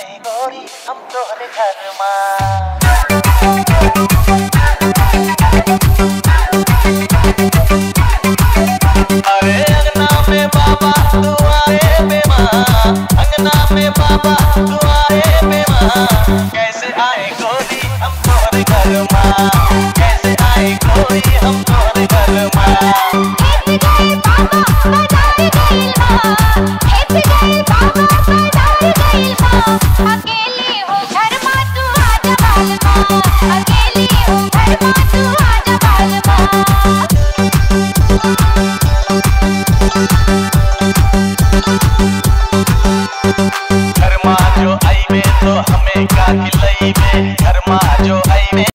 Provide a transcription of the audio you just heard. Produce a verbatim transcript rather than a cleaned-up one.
जाए गोरी हम तोहरे घर मां। अरे अंगना में बाबा दुआरे पे मां, अंगना में बाबा दुआरे